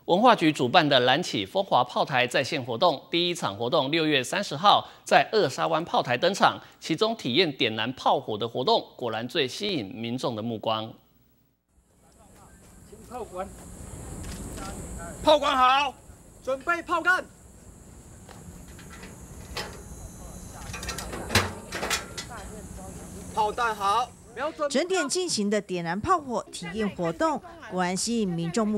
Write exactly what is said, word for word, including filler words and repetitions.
文化局主办的蓝起风华炮台在线活动，第一场活动六月三十号在二沙湾炮台登场，其中体验点燃炮火的活动，果然最吸引民众的目光。 请炮管，炮管好，准备炮弹。 炮弹好， 整点进行的点燃炮火体验活动，果然吸引民众目